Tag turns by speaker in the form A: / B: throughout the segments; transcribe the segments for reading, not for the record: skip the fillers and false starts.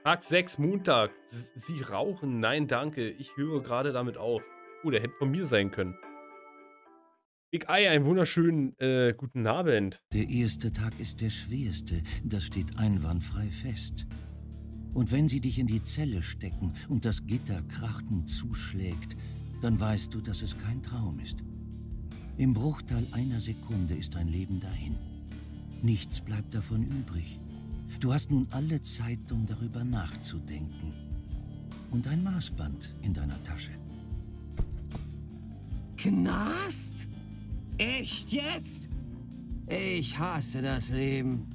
A: Tag 6, Montag. Sie rauchen? Nein, danke. Ich höre gerade damit auf. Oh, der hätte von mir sein können. Big Eye, einen wunderschönen guten Abend.
B: Der erste Tag ist der schwerste, das steht einwandfrei fest. Und wenn sie dich in die Zelle stecken und das Gitter krachend zuschlägt, dann weißt du, dass es kein Traum ist. Im Bruchteil einer Sekunde ist dein Leben dahin. Nichts bleibt davon übrig. Du hast nun alle Zeit, um darüber nachzudenken. Und ein Maßband in deiner Tasche.
C: Knast? Echt jetzt? Ich hasse das Leben.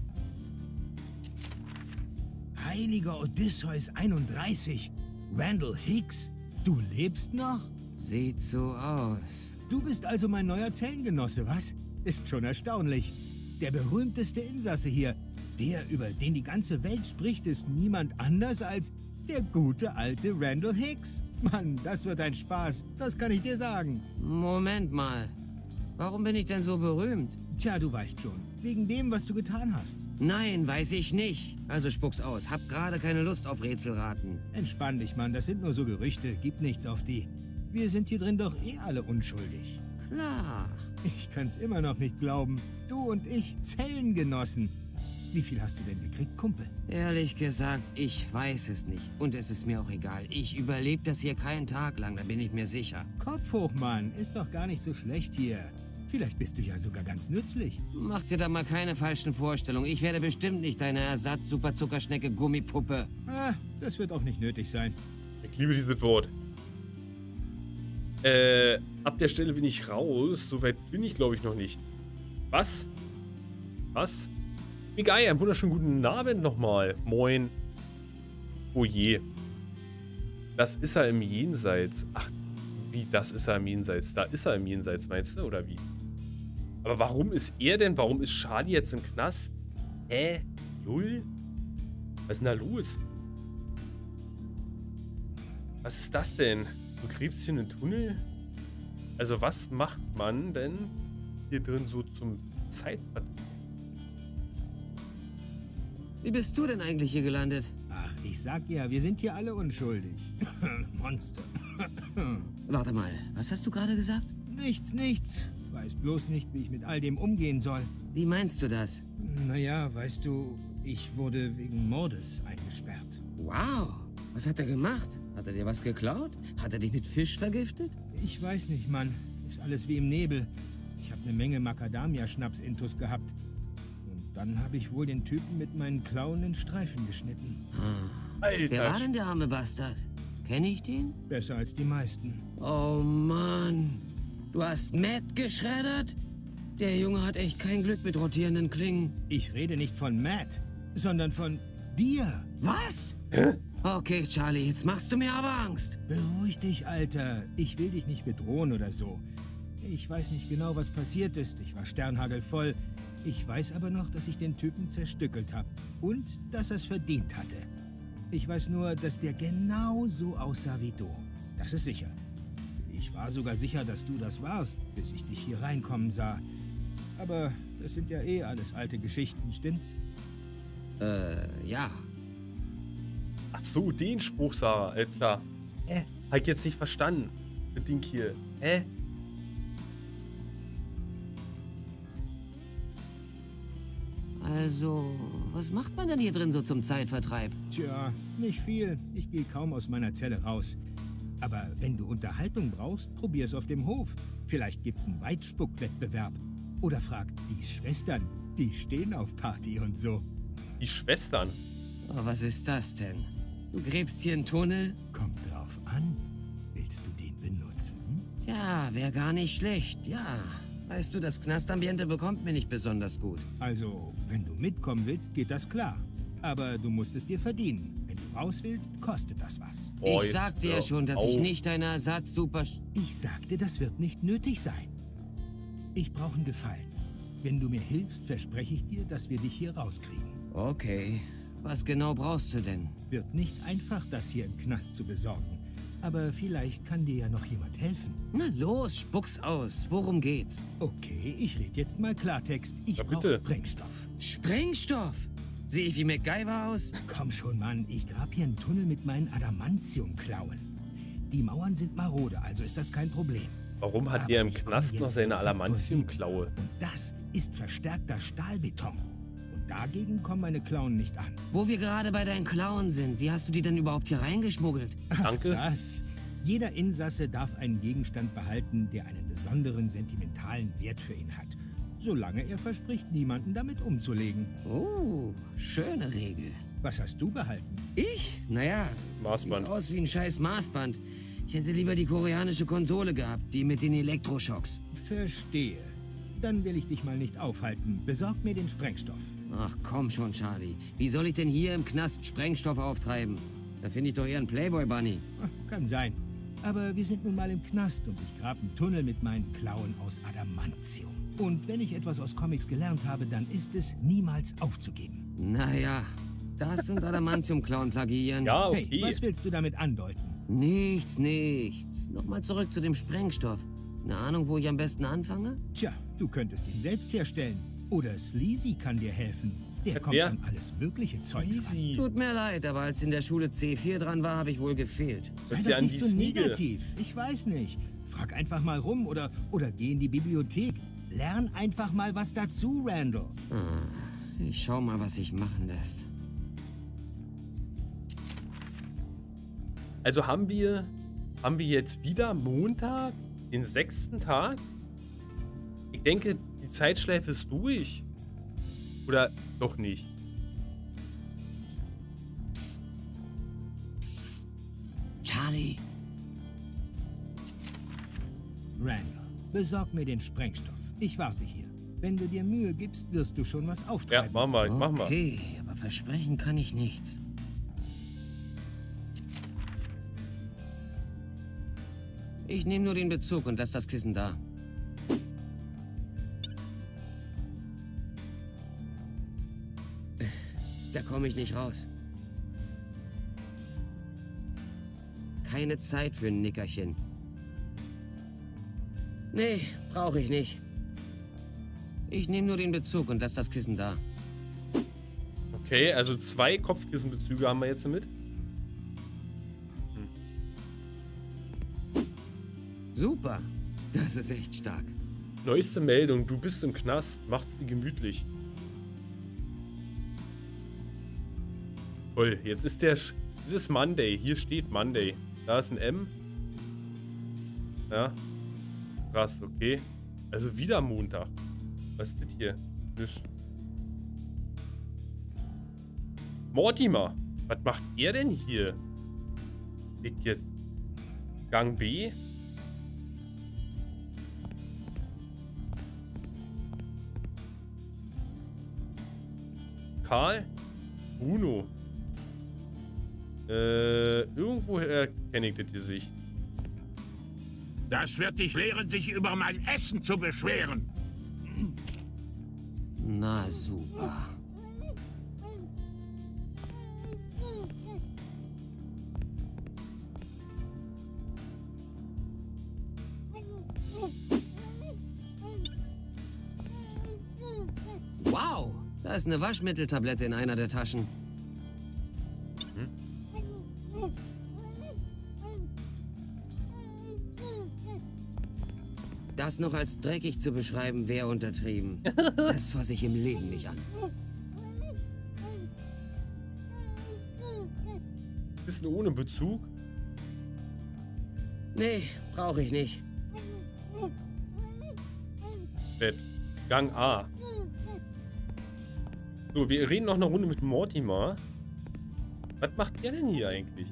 D: Heiliger Odysseus 31. Randall Hicks, du lebst noch?
C: Sieht so aus.
D: Du bist also mein neuer Zellengenosse, was? Ist schon erstaunlich. Der berühmteste Insasse hier, der, über den die ganze Welt spricht, ist niemand anders als der gute alte Randall Hicks. Mann, das wird ein Spaß, das kann ich dir sagen.
C: Moment mal. Warum bin ich denn so berühmt?
D: Tja, du weißt schon, wegen dem, was du getan hast.
C: Nein, weiß ich nicht. Also spuck's aus. Hab gerade keine Lust auf Rätselraten.
D: Entspann dich, Mann, das sind nur so Gerüchte, gib nichts auf die. Wir sind hier drin doch eh alle unschuldig.
C: Klar.
D: Ich kann's immer noch nicht glauben. Du und ich, Zellengenossen. Wie viel hast du denn gekriegt, Kumpel?
C: Ehrlich gesagt, ich weiß es nicht. Und es ist mir auch egal. Ich überlebe das hier keinen Tag lang, da bin ich mir sicher.
D: Kopf hoch, Mann. Ist doch gar nicht so schlecht hier. Vielleicht bist du ja sogar ganz nützlich.
C: Mach dir da mal keine falschen Vorstellungen. Ich werde bestimmt nicht deine Ersatz-Superzuckerschnecke-Gummipuppe.
D: Ah, das wird auch nicht nötig sein.
A: Ich liebe dieses Wort. Ab der Stelle bin ich raus. Soweit bin ich, glaube ich, noch nicht. Was? Was? Big Eye, einen wunderschönen guten Abend nochmal. Moin. Oh je. Das ist er im Jenseits. Ach, wie, das ist er im Jenseits? Da ist er im Jenseits, meinst du, oder wie? Aber warum ist er denn? Warum ist Charlie jetzt im Knast? Lul? Was ist denn da los? Was ist das denn? Du gräbst hier einen Tunnel? Also was macht man denn hier drin so zum Zeitvertreib?
C: Wie bist du denn eigentlich hier gelandet?
D: Ach, ich sag ja, wir sind hier alle unschuldig. Monster.
C: Warte mal, was hast du gerade gesagt?
D: Nichts, nichts. Weiß bloß nicht, wie ich mit all dem umgehen soll.
C: Wie meinst du das?
D: Naja, weißt du, ich wurde wegen Mordes eingesperrt.
C: Wow, was hat er gemacht? Hat er dir was geklaut? Hat er dich mit Fisch vergiftet?
D: Ich weiß nicht, Mann. Ist alles wie im Nebel. Ich habe eine Menge Macadamia-Schnaps-Intus gehabt. Und dann habe ich wohl den Typen mit meinen Klauen in Streifen geschnitten.
A: Alter,
C: Wer war denn der arme Bastard? Kenne ich den?
D: Besser als die meisten.
C: Oh Mann, du hast Matt geschreddert? Der Junge hat echt kein Glück mit rotierenden Klingen.
D: Ich rede nicht von Matt, sondern von dir.
C: Was? Okay, Charlie, jetzt machst du mir aber Angst.
D: Beruhig dich, Alter. Ich will dich nicht bedrohen oder so. Ich weiß nicht genau, was passiert ist. Ich war sternhagelvoll. Ich weiß aber noch, dass ich den Typen zerstückelt habe. Und dass er es verdient hatte. Ich weiß nur, dass der genau so aussah wie du. Das ist sicher. Ich war sogar sicher, dass du das warst, bis ich dich hier reinkommen sah. Aber das sind ja eh alles alte Geschichten, stimmt's?
C: Ja.
A: ach so, den Spruch, Sarah. Klar. Halt jetzt nicht verstanden. Das Ding hier.
C: Also, was macht man denn hier drin so zum Zeitvertreib?
D: Tja, nicht viel. Ich gehe kaum aus meiner Zelle raus. Aber wenn du Unterhaltung brauchst, probier's auf dem Hof. Vielleicht gibt's einen Weitspuckwettbewerb. Oder frag die Schwestern. Die stehen auf Party und so.
A: Die Schwestern.
C: Oh, was ist das denn? Du gräbst hier einen Tunnel?
D: Kommt drauf an. Willst du den benutzen?
C: Tja, wäre gar nicht schlecht, ja. Weißt du, das Knastambiente bekommt mir nicht besonders gut.
D: Also, wenn du mitkommen willst, geht das klar. Aber du musst es dir verdienen. Wenn du raus willst, kostet das was.
A: Oh,
C: Ich
A: jetzt
C: sagte ja
A: hör
C: schon, dass ich
A: auf.
C: nicht dein Ersatz-Super...
D: Ich sagte, das wird nicht nötig sein. Ich brauche einen Gefallen. Wenn du mir hilfst, verspreche ich dir, dass wir dich hier rauskriegen.
C: Okay, was genau brauchst du denn?
D: Wird nicht einfach, das hier im Knast zu besorgen. Aber vielleicht kann dir ja noch jemand helfen.
C: Na los, spuck's aus. Worum geht's?
D: Okay, ich rede jetzt mal Klartext. Ich
A: Ja,
D: brauche
A: bitte.
D: Sprengstoff.
C: Sprengstoff? Sehe ich wie MacGyver aus?
D: Komm schon, Mann. Ich grab hier einen Tunnel mit meinen Adamantium-Klauen. Die Mauern sind marode, also ist das kein Problem.
A: Warum hat
D: Aber
A: der im
D: ich
A: Knast
D: komme
A: noch
D: jetzt
A: seine
D: zu
A: Adamantium-Klaue?
D: Und das ist verstärkter Stahlbeton. Und dagegen kommen meine Klauen nicht an.
C: Wo wir gerade bei deinen Klauen sind, wie hast du die denn überhaupt hier reingeschmuggelt?
A: Danke.
D: Das. Jeder Insasse darf einen Gegenstand behalten, der einen besonderen sentimentalen Wert für ihn hat. Solange er verspricht, niemanden damit umzulegen.
C: Oh, schöne Regel.
D: Was hast du behalten?
C: Ich? Naja,
A: Maßband.
C: sieht aus wie ein scheiß Maßband. Ich hätte lieber die koreanische Konsole gehabt, die mit den Elektroschocks.
D: Verstehe. Dann will ich dich mal nicht aufhalten. Besorg mir den Sprengstoff.
C: Ach komm schon, Charlie. Wie soll ich denn hier im Knast Sprengstoff auftreiben? Da finde ich doch eher einen Playboy-Bunny.
D: Kann sein. Aber wir sind nun mal im Knast und ich grab einen Tunnel mit meinen Klauen aus Adamantium. Und wenn ich etwas aus Comics gelernt habe, dann ist es, niemals aufzugeben.
C: Naja, das und Adamantium-Klauen plagieren.
A: Ja, okay.
D: Hey, was willst du damit andeuten?
C: Nichts, nichts. Nochmal zurück zu dem Sprengstoff. Eine Ahnung, wo ich am besten anfange?
D: Tja, du könntest ihn selbst herstellen. Oder Sleazy kann dir helfen. Der kommt
A: wer?
D: an alles mögliche Zeugs ran.
A: Easy.
C: Tut mir leid, aber als in der Schule C4 dran war, habe ich wohl gefehlt.
D: Sei
A: Ist
D: doch
A: ja an
D: nicht
A: die
D: so
A: Sneagle.
D: negativ. Ich weiß nicht. Frag einfach mal rum oder geh in die Bibliothek. Lern einfach mal was dazu, Randall.
C: Ich schau mal, was sich machen lässt.
A: Also haben wir jetzt wieder Montag, den 6. Tag? Ich denke, die Zeitschleife ist durch. Oder doch nicht?
C: Charlie,
D: Randall, besorg mir den Sprengstoff. Ich warte hier. Wenn du dir Mühe gibst, wirst du schon was
A: Ja,
D: auftreiben.
A: machen wir, machen wir.
C: okay, aber versprechen kann ich nichts. Ich nehme nur den Bezug und lass das Kissen da. Da komme ich nicht raus. Keine Zeit für ein Nickerchen. Nee, brauche ich nicht. Ich nehme nur den Bezug und lass das Kissen da.
A: Okay, also 2 Kopfkissenbezüge haben wir jetzt mit.
C: Super. Das ist echt stark.
A: Neueste Meldung, du bist im Knast. Macht's dir gemütlich. Toll, jetzt ist es ist Monday. Hier steht Monday. Da ist ein M. Ja. Krass, okay. Also wieder Montag. Was ist das hier? Nicht. Mortimer. Was macht er denn hier? Liegt jetzt Gang B? Karl? Bruno? Irgendwoher kenne ich das Gesicht.
E: Das wird dich lehren, sich über mein Essen zu beschweren.
C: Na super. Wow, da ist eine Waschmitteltablette in einer der Taschen. Das noch als dreckig zu beschreiben, wäre untertrieben. Das fasse ich im Leben nicht an.
A: Bisschen ohne Bezug.
C: Nee, brauche ich nicht.
A: Bett. Gang A. So, wir reden noch eine Runde mit Mortimer. Was macht der denn hier eigentlich?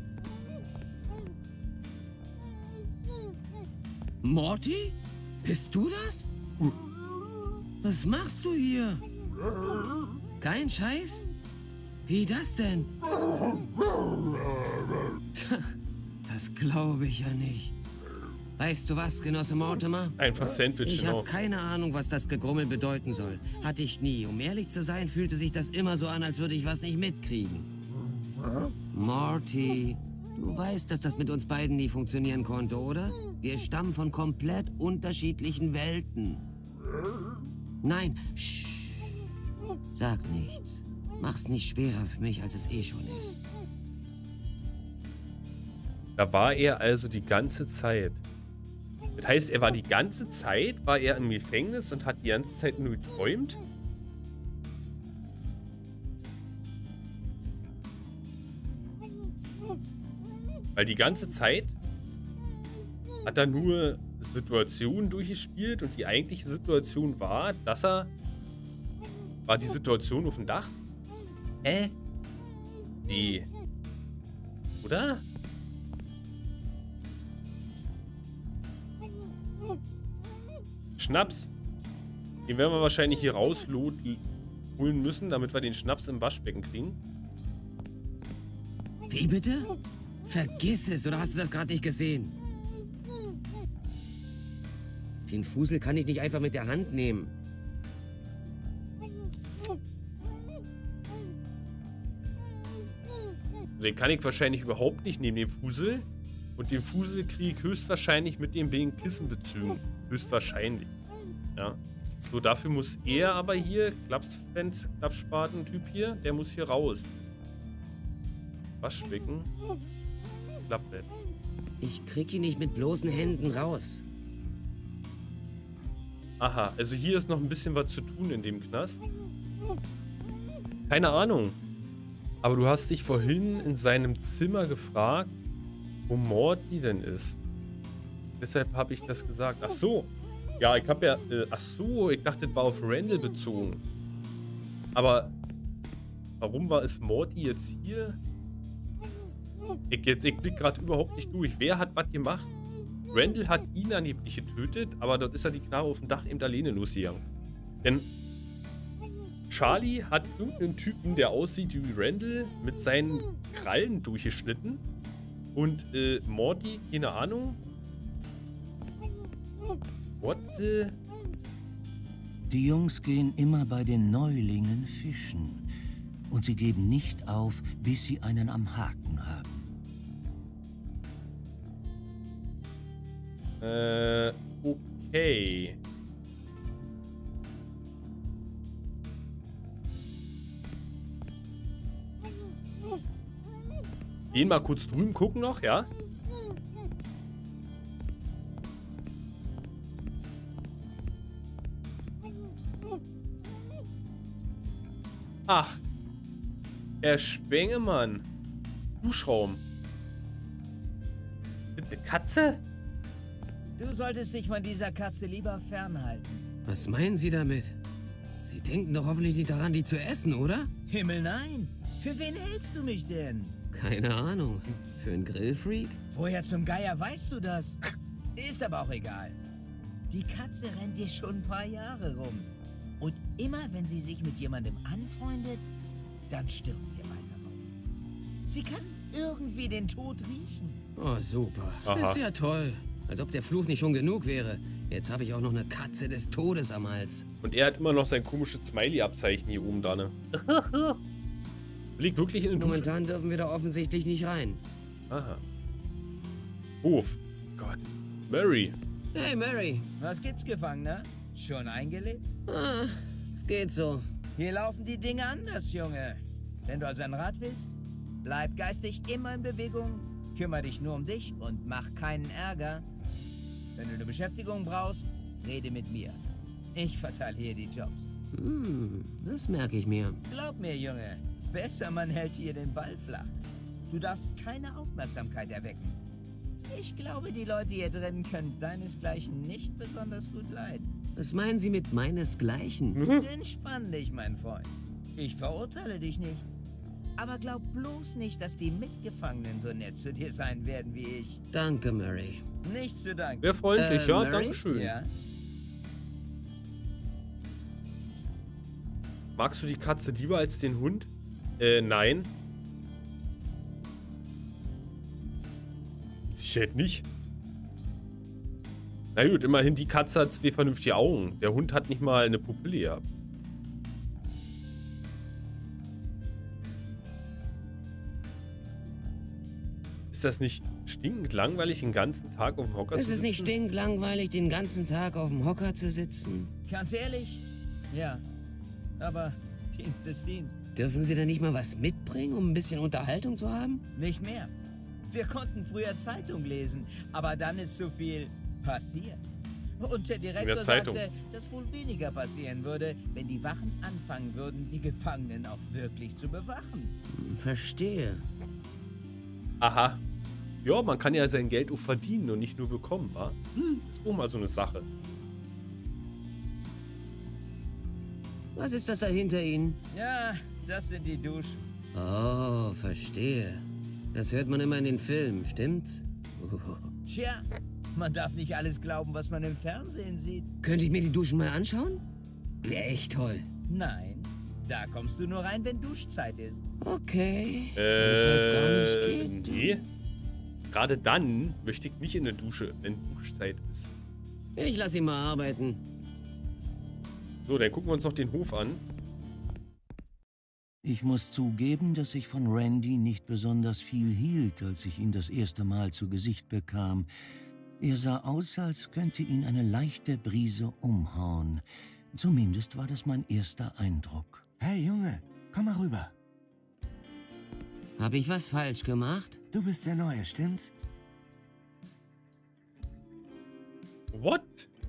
C: Morty? Bist du das? Was machst du hier? Kein Scheiß? Wie das denn? Das glaube ich ja nicht. Weißt du was, Genosse Mortimer?
A: Einfach Sandwich,
C: Ich
A: genau.
C: habe keine Ahnung, was das Gegrummel bedeuten soll. Hatte ich nie. Um ehrlich zu sein, fühlte sich das immer so an, als würde ich was nicht mitkriegen. Morty, du weißt, dass das mit uns beiden nie funktionieren konnte, oder? Wir stammen von komplett unterschiedlichen Welten. Nein, shh. Sag nichts. Mach's nicht schwerer für mich, als es eh schon ist.
A: Da war er also die ganze Zeit. Das heißt, er war die ganze Zeit, war er im Gefängnis und hat die ganze Zeit nur geträumt? Weil die ganze Zeit hat er nur Situationen durchgespielt und die eigentliche Situation war, dass er... War die Situation auf dem Dach? Nee. Oder? Schnaps. Den werden wir wahrscheinlich hier rausholen müssen, damit wir den Schnaps im Waschbecken kriegen.
C: Wie bitte? Vergiss es, oder hast du das gerade nicht gesehen? Den Fusel kann ich nicht einfach mit der Hand nehmen.
A: Den kann ich wahrscheinlich überhaupt nicht nehmen, den Fusel. Und den Fusel kriege ich höchstwahrscheinlich mit den wegen Kissenbezügen. Höchstwahrscheinlich. Ja. So, dafür muss er aber hier, Klappspaten-Typ hier, der muss hier raus. Waschbecken. Klappbett.
C: Ich krieg ihn nicht mit bloßen Händen raus.
A: Aha, also hier ist noch ein bisschen was zu tun in dem Knast. Keine Ahnung. Aber du hast dich vorhin in seinem Zimmer gefragt, wo Morty denn ist. Deshalb habe ich das gesagt. Ach so. Ja, ich habe ja... ach so, ich dachte, das war auf Randall bezogen. Aber warum war es Morty jetzt hier? Ich blick gerade überhaupt nicht durch. Wer hat was gemacht? Randall hat ihn angeblich getötet, aber dort ist er die Knarre auf dem Dach eben alleine losgegangen. Denn Charlie hat irgendeinen Typen, der aussieht wie Randall, mit seinen Krallen durchgeschnitten. Und Morty, keine Ahnung. What the...
B: Die Jungs gehen immer bei den Neulingen fischen. Und sie geben nicht auf, bis sie einen am Haken haben.
A: Okay. Gehen mal kurz drüben gucken noch, ja? Ach. Herr Spengemann. Duschraum. Eine Katze?
F: Du solltest dich von dieser Katze lieber fernhalten.
C: Was meinen Sie damit? Sie denken doch hoffentlich nicht daran, die zu essen, oder?
F: Himmel, nein. Für wen hältst du mich denn?
C: Keine Ahnung. Für einen Grillfreak?
F: Woher zum Geier weißt du das? Ist aber auch egal. Die Katze rennt dir schon ein paar Jahre rum. Und immer wenn sie sich mit jemandem anfreundet, dann stirbt ihr bald darauf. Sie kann irgendwie den Tod riechen.
C: Oh, super.
A: Aha.
C: Ist ja toll. Als ob der Fluch nicht schon genug wäre. Jetzt habe ich auch noch eine Katze des Todes am Hals.
A: Und er hat immer noch sein komisches Smiley-Abzeichen hier oben da, ne? Liegt wirklich in den Dusche.
C: Momentan dürfen wir da offensichtlich nicht rein.
A: Aha. Hof. Gott. Mary.
C: Hey, Mary.
F: Was gibt's, Gefangener? Schon eingelebt?
C: Ah, es geht so.
F: Hier laufen die Dinge anders, Junge. Wenn du also ein Rat willst, bleib geistig immer in Bewegung, kümmere dich nur um dich und mach keinen Ärger. Wenn du eine Beschäftigung brauchst, rede mit mir. Ich verteile hier die Jobs.
C: Das merke ich mir.
F: Glaub mir, Junge, besser man hält hier den Ball flach. Du darfst keine Aufmerksamkeit erwecken. Ich glaube, die Leute hier drin können deinesgleichen nicht besonders gut leiden.
C: Was meinen Sie mit meinesgleichen?
F: Entspann dich, mein Freund. Ich verurteile dich nicht. Aber glaub bloß nicht, dass die Mitgefangenen so nett zu dir sein werden wie ich.
C: Danke, Mary.
F: Nicht zu danken.
A: Sehr freundlich, ja,
C: Mary?
A: dankeschön.
F: Ja?
A: Magst du die Katze lieber als den Hund? Nein. Sicherheit nicht. Na gut, immerhin, die Katze hat 2 vernünftige Augen. Der Hund hat nicht mal eine Pupille gehabt. Ist das nicht stinkend langweilig, den ganzen Tag auf dem Hocker zu
C: Ist
A: sitzen?
C: es nicht stinklangweilig, den ganzen Tag auf dem Hocker zu sitzen?
F: Ganz ehrlich? Ja. Aber Dienst ist Dienst.
C: Dürfen Sie denn nicht mal was mitbringen, um ein bisschen Unterhaltung zu haben?
F: Nicht mehr. Wir konnten früher Zeitung lesen, aber dann ist zu viel passiert. Und der Direktor sagte, dass wohl weniger passieren würde, wenn die Wachen anfangen würden, die Gefangenen auch wirklich zu bewachen.
C: Verstehe.
A: Aha. Ja, man kann ja sein Geld auch verdienen und nicht nur bekommen, wa? Ist auch mal so eine Sache.
C: Was ist das da hinter Ihnen?
F: Ja, das sind die Duschen.
C: Oh, verstehe. Das hört man immer in den Filmen, stimmt's?
F: Tja, man darf nicht alles glauben, was man im Fernsehen sieht.
C: Könnte ich mir die Duschen mal anschauen? Wäre echt toll.
F: Nein, da kommst du nur rein, wenn Duschzeit ist.
C: Okay. Wenn es halt gar nicht geht.
A: Nee. Gerade dann möchte ich nicht in der Dusche, wenn Duschzeit ist.
C: Ich lasse ihn mal arbeiten.
A: So, dann gucken wir uns noch den Hof an.
B: Ich muss zugeben, dass ich von Randy nicht besonders viel hielt, als ich ihn das erste Mal zu Gesicht bekam. Er sah aus, als könnte ihn eine leichte Brise umhauen. Zumindest war das mein erster Eindruck.
G: Hey Junge, komm mal rüber.
C: Habe ich was falsch gemacht?
G: Du bist der Neue, stimmt's?
A: What?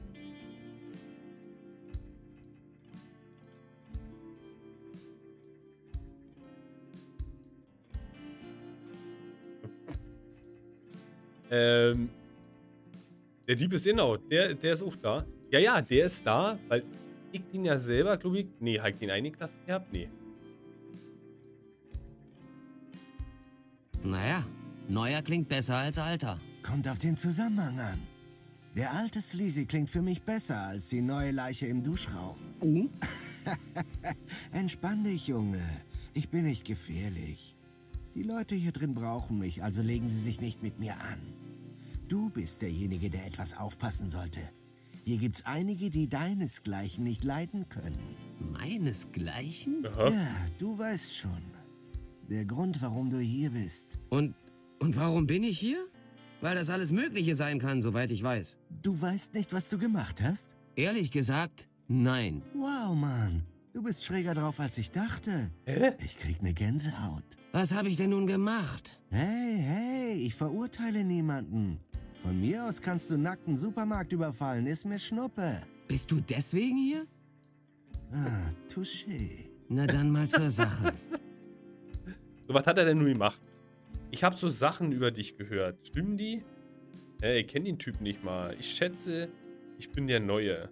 A: Der Dieb ist genau, der ist auch da. Ja, ja, der ist da, weil ich ihn ja selber, glaube ich. Nee, habe ich den eingelassen gehabt? Nee.
C: Naja, neuer klingt besser als alter.
G: Kommt auf den Zusammenhang an. Der alte Sleazy klingt für mich besser als die neue Leiche im Duschraum. Entspann dich, Junge. Ich bin nicht gefährlich. Die Leute hier drin brauchen mich, also legen sie sich nicht mit mir an. Du bist derjenige, der etwas aufpassen sollte. Hier gibt's einige, die deinesgleichen nicht leiden können.
C: Meinesgleichen?
A: Aha.
G: Ja, du weißt schon. Der Grund, warum du hier bist.
C: Und warum bin ich hier? Weil das alles Mögliche sein kann, soweit ich weiß.
G: Du weißt nicht, was du gemacht hast?
C: Ehrlich gesagt, nein.
G: Wow, Mann. Du bist schräger drauf, als ich dachte.
A: Hä?
G: Ich krieg ne Gänsehaut.
C: Was habe ich denn nun gemacht?
G: Hey, ich verurteile niemanden. Von mir aus kannst du nackt einen Supermarkt überfallen, ist mir Schnuppe.
C: Bist du deswegen hier?
G: Ah, touché.
C: Na dann mal zur Sache.
A: So, was hat er denn nun gemacht? Ich habe so Sachen über dich gehört. Stimmen die? Ich kenne den Typ nicht mal. Ich schätze, ich bin der Neue.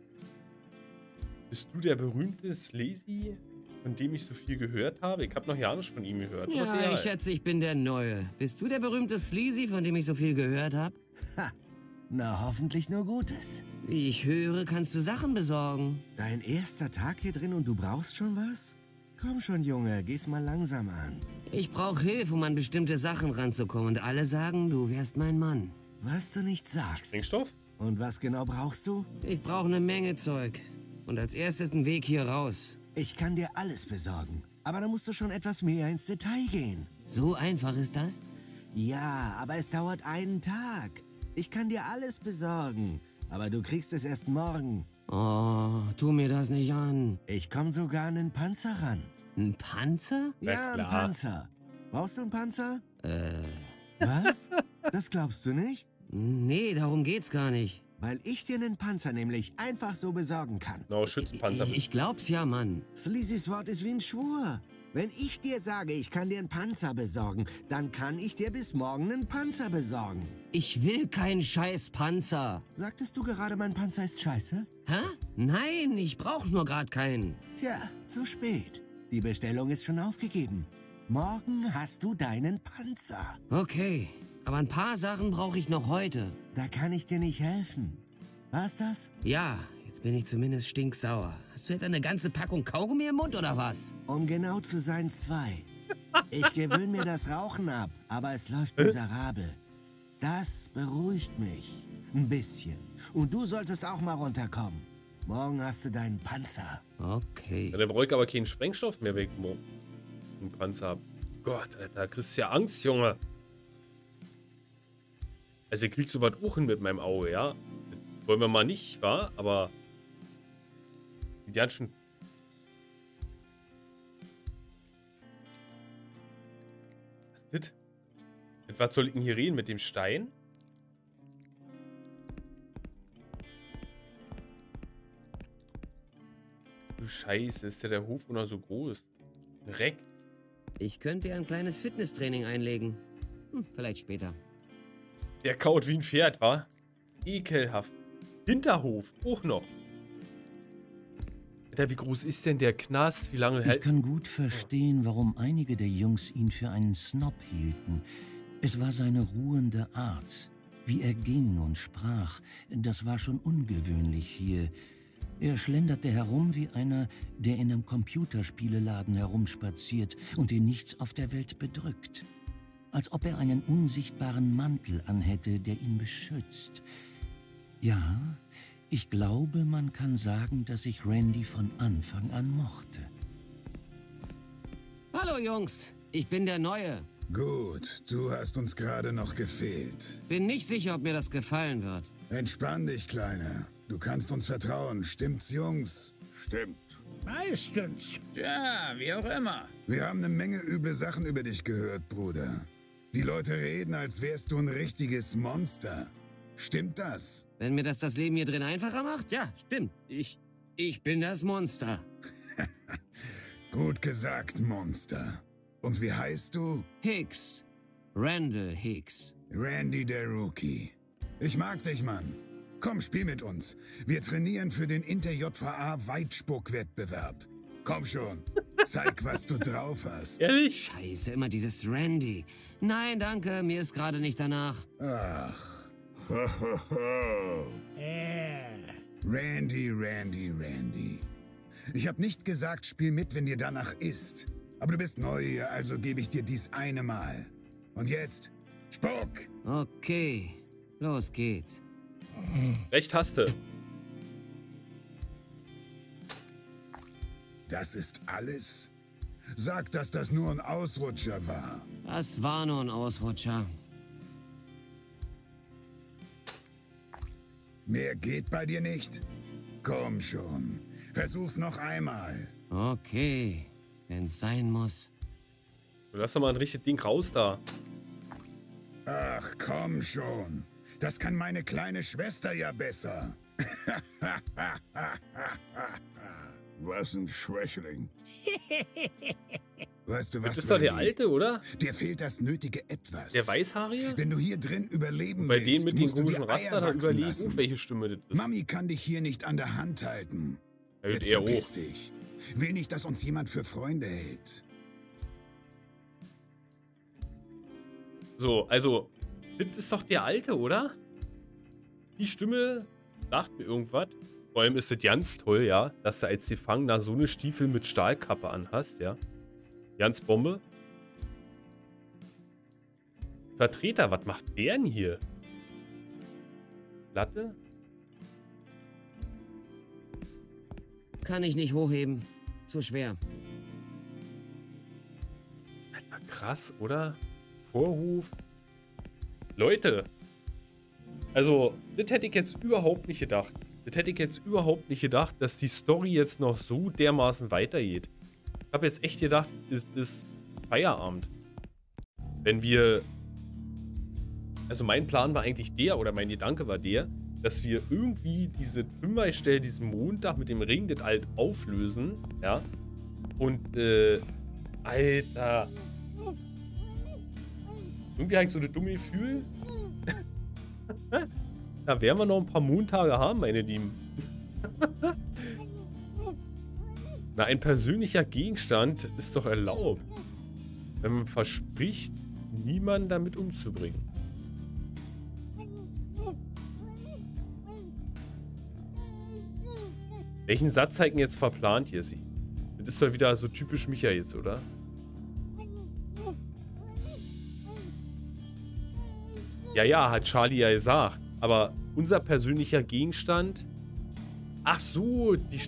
A: Bist du der berühmte Sleazy, von dem ich so viel gehört habe? Ich habe noch ja nichts von ihm gehört. Aber ist
C: Ja,
A: egal.
C: ich schätze, ich bin der Neue. Bist du der berühmte Sleazy, von dem ich so viel gehört habe?
G: Ha, na hoffentlich nur Gutes.
C: Wie ich höre, kannst du Sachen besorgen.
G: Dein erster Tag hier drin und du brauchst schon was? Komm schon, Junge, geh's mal langsam an.
C: Ich brauche Hilfe, um an bestimmte Sachen ranzukommen. Und alle sagen, du wärst mein Mann.
G: Was du nicht sagst.
A: Sprengstoff?
G: Und was genau brauchst du?
C: Ich brauche eine Menge Zeug. Und als erstes einen Weg hier raus.
G: Ich kann dir alles besorgen. Aber da musst du schon etwas mehr ins Detail gehen.
C: So einfach ist das?
G: Ja, aber es dauert einen Tag. Ich kann dir alles besorgen. Aber du kriegst es erst morgen.
C: Oh, tu mir das nicht an.
G: Ich komm sogar an einen Panzer ran.
C: Ein Panzer?
A: Na
G: Ja, ein
A: klar.
G: Panzer. Brauchst du einen Panzer?
C: Äh,
G: Was? Das glaubst du nicht?
C: nee, darum geht's gar nicht.
G: Weil ich dir einen Panzer nämlich einfach so besorgen kann.
A: No, Schützenpanzer.
C: Ich glaub's ja, Mann.
G: Sleazys Wort ist wie ein Schwur. Wenn ich dir sage, ich kann dir einen Panzer besorgen, dann kann ich dir bis morgen einen Panzer besorgen.
C: Ich will keinen scheiß Panzer.
G: Sagtest du gerade, mein Panzer ist scheiße?
C: Hä? Nein, ich brauch nur grad keinen.
G: Tja, zu spät. Die Bestellung ist schon aufgegeben. Morgen hast du deinen Panzer.
C: Okay, aber ein paar Sachen brauche ich noch heute.
G: Da kann ich dir nicht helfen. War's das?
C: Ja, jetzt bin ich zumindest stinksauer. Hast du etwa eine ganze Packung Kaugummi im Mund oder was?
G: Um genau zu sein, 2. Ich gewöhne mir das Rauchen ab, aber es läuft miserabel. Das beruhigt mich. Ein bisschen. Und du solltest auch mal runterkommen. Morgen hast du deinen Panzer.
C: Okay.
A: Ja, der bräuchte aber keinen Sprengstoff mehr weg, wo ein Panzer hab. Gott, Alter, kriegst du ja Angst, Junge. Also, ich krieg sowas auch hin mit meinem Auge, ja? Das wollen wir mal nicht, wa? Aber die ganz schön Mit was soll ich denn hier reden? Mit dem Stein? Du Scheiße, ist ja der Hof noch so groß. Reck.
C: Ich könnte ja ein kleines Fitnesstraining einlegen. Vielleicht später.
A: Der kaut wie ein Pferd, wa? Ekelhaft. Hinterhof, auch noch. Alter, wie groß ist denn der Knast? Wie lange
B: Ich
A: hält...
B: kann gut verstehen, warum einige der Jungs ihn für einen Snob hielten. Es war seine ruhende Art. Wie er ging und sprach, das war schon ungewöhnlich hier. Er schlenderte herum wie einer, der in einem Computerspieleladen herumspaziert und den nichts auf der Welt bedrückt. Als ob er einen unsichtbaren Mantel anhätte, der ihn beschützt. Ja, ich glaube, man kann sagen, dass ich Randy von Anfang an mochte.
C: Hallo Jungs, ich bin der Neue.
H: Gut, du hast uns gerade noch gefehlt.
C: Bin nicht sicher, ob mir das gefallen wird.
H: Entspann dich, Kleiner. Du kannst uns vertrauen, stimmt's, Jungs?
E: Stimmt.
F: Meistens. Ja, wie auch immer.
H: Wir haben eine Menge üble Sachen über dich gehört, Bruder. Die Leute reden, als wärst du ein richtiges Monster. Stimmt das?
C: Wenn mir das Leben hier drin einfacher macht? Ja, stimmt. Ich bin das Monster.
H: Gut gesagt, Monster. Und wie heißt du?
C: Hicks. Randall Hicks.
H: Randy der Rookie. Ich mag dich, Mann. Komm, spiel mit uns. Wir trainieren für den Inter-JVA-Weitspuck-Wettbewerb. Komm schon. Zeig, was du drauf hast.
A: Ehrlich?
C: Scheiße, immer dieses Randy. Nein, danke, mir ist gerade nicht danach.
H: Ach. Randy. Ich habe nicht gesagt, spiel mit, wenn dir danach ist. Aber du bist neu hier, also gebe ich dir dies eine Mal. Und jetzt, Spuck!
C: Okay, los geht's.
A: Recht hast du.
H: Das ist alles? Sag, dass das nur ein Ausrutscher war.
C: Das war nur ein Ausrutscher.
H: Mehr geht bei dir nicht? Komm schon. Versuch's noch einmal.
C: Okay, wenn's sein muss.
A: Lass doch mal ein richtiges Ding raus da.
H: Ach, komm schon. Das kann meine kleine Schwester ja besser.
E: Was ein Schwächling.
H: Weißt du was,
A: Das ist doch der
H: Randy?
A: Alte, oder?
H: Dir fehlt das nötige Etwas.
A: Der Weißhaarige?
H: Wenn du hier drin überleben
A: Bei denen
H: willst,
A: mit den
H: musst du
A: komischen
H: dir Eier
A: Raster da
H: wachsen
A: überlegen,
H: lassen.
A: welche Stimme das ist.
H: Mami kann dich hier nicht an der Hand halten.
A: Ja,
H: Jetzt
A: er
H: verpiss
A: auch.
H: dich. Will nicht, dass uns jemand für Freunde hält.
A: So, also, das ist doch der Alte, oder? Die Stimme sagt mir irgendwas. Vor allem ist das ganz toll, ja, dass du als Gefangener so eine Stiefel mit Stahlkappe anhast, ja. Ganz Bombe. Vertreter, was macht der denn hier? Latte?
C: Kann ich nicht hochheben. Zu schwer.
A: Alter, krass, oder? Vorhof. Leute. Also, das hätte ich jetzt überhaupt nicht gedacht. Das hätte ich jetzt überhaupt nicht gedacht, dass die Story jetzt noch so dermaßen weitergeht. Ich habe jetzt echt gedacht, es ist Feierabend. Wenn wir... Also mein Plan war eigentlich der, oder mein Gedanke war der, dass wir irgendwie diese Fünferstelle, diesen Montag mit dem Ring, das halt auflösen, ja. Und, Alter. Irgendwie habe ich so das dumme Gefühl. Da werden wir noch ein paar Montage haben, meine Lieben. Na, ein persönlicher Gegenstand ist doch erlaubt. Wenn man verspricht, niemanden damit umzubringen. Welchen Satz hat denn jetzt verplant, Jessie? Das ist doch wieder so typisch Micha jetzt, oder? Ja, hat Charlie ja gesagt. Aber unser persönlicher Gegenstand... Ach so, die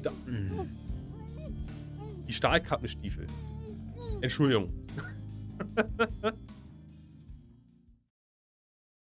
A: Stahlkappenstiefel. Entschuldigung.